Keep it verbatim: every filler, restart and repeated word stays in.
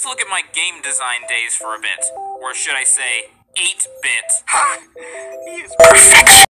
Let's look at my game design days for a bit. Or should I say, eight bit. Huh?